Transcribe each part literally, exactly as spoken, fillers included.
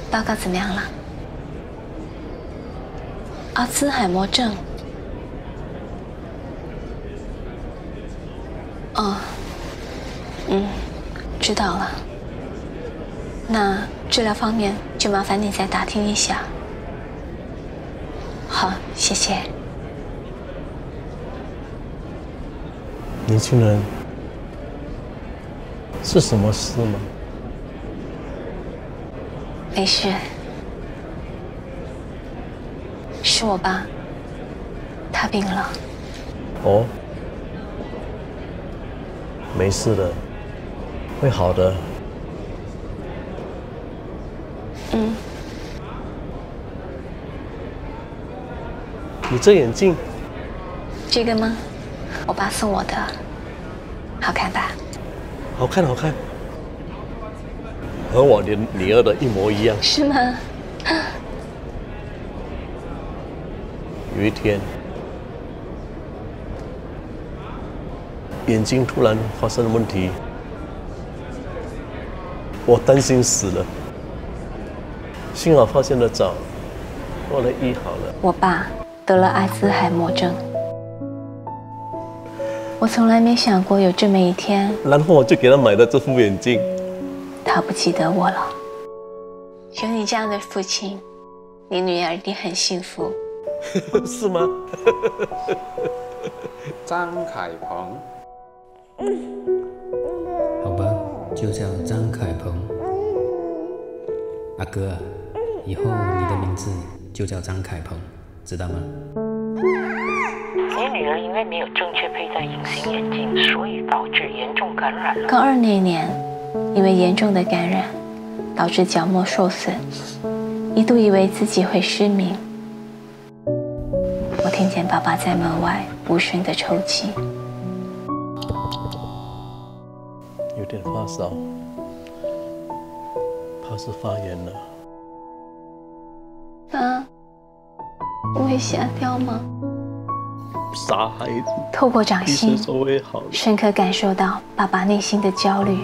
报告怎么样了？阿兹海默症。哦，嗯，知道了。那治疗方面就麻烦你再打听一下。好，谢谢。 年轻人，是什么事吗？ 没事，是我爸，他病了。 哦，没事的，会好的。 嗯。 你这眼镜， 这个吗？我爸送我的，好看吧？ 好看，好看，和我的女儿的一模一样。 是吗？ 有一天，眼睛突然发生了问题，我担心死了。幸好发现得早，后来医好了。 我爸得了阿兹海默症，我从来没想过有这么一天。 然后我就给他买了这副眼镜。 他不记得我了。有你这样的父亲，你女儿一定很幸福。 是吗？ 张凯鹏。 好吧，就叫张凯鹏。阿哥啊，以后你的名字就叫张凯鹏，知道吗？ 你女儿因为没有正确佩戴隐形眼镜，所以导致严重感染了。 高二那年，因为严重的感染，导致角膜受损，一度以为自己会失明。我听见爸爸在门外无声地抽泣。 有点发烧，怕是发炎了。 爸，我会瞎掉吗？ 傻孩子。 透过掌心， 医生说会好的。 深刻感受到爸爸内心的焦虑。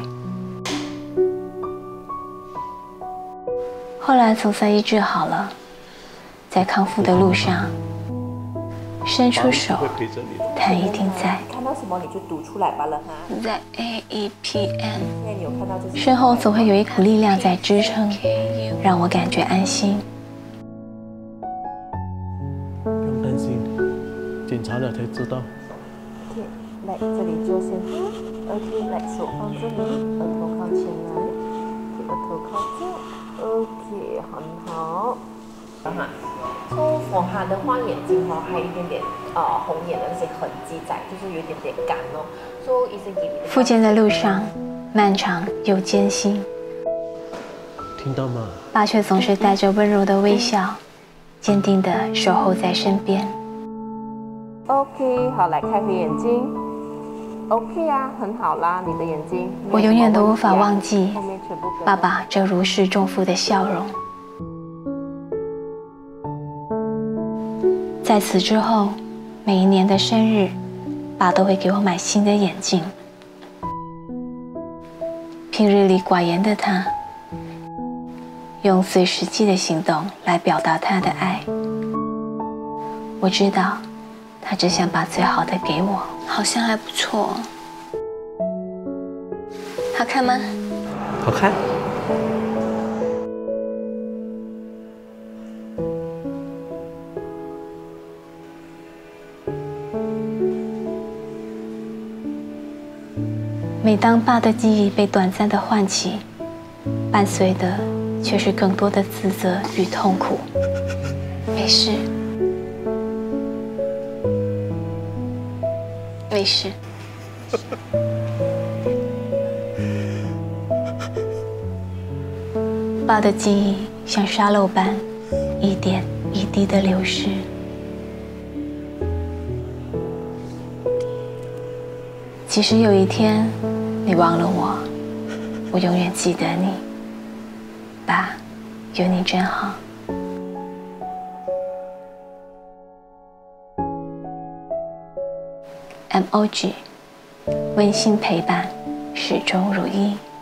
后来总算医治好了，在康复的路上，伸出手，他一定在。 看到什么你就读出来罢了哈。 在 A E P N， 现在你有看到这些？ 身后总会有一股力量在支撑，让我感觉安心。 不用担心，检查了才知道。 OK， 来这里就先 OK， 来手放这里，额头靠前来，额头靠这 ，OK， 很好。哈，so for 他的话，眼睛哈还有一点点呃红眼的那些痕迹在，就是有一点点干哦。So is a 复健的路上漫长又艰辛， 听到吗？ 爸却总是带着温柔的微笑，坚定地守候在身边。 OK， 好，来开回眼睛。OK 啊，很好啦，你的眼睛。 我永远都无法忘记爸爸这如释重负的笑容。在此之后，每一年的生日，爸都会给我买新的眼镜。平日里寡言的他，用最实际的行动来表达他的爱。我知道，他只想把最好的给我。好像还不错。好看吗？ 好看。 每当爸的记忆被短暂的唤起，伴随的却是更多的自责与痛苦。没事，没事。爸的记忆像沙漏般一点一滴的流失。即使有一天你忘了我，我永远记得你。爸，有你真好。M O G， 温馨陪伴，始终如一。